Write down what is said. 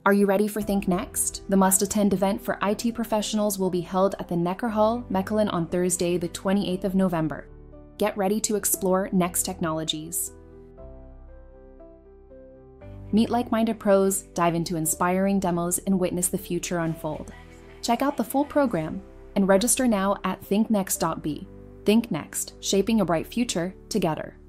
Are you ready for Think Next? The must-attend event for IT professionals will be held at the Nekkerhal, Mechelen on Thursday, the 28th of November. Get ready to explore next technologies. Meet like-minded pros, dive into inspiring demos, and witness the future unfold. Check out the full program and register now at thinknext.be. Think Next, shaping a bright future together.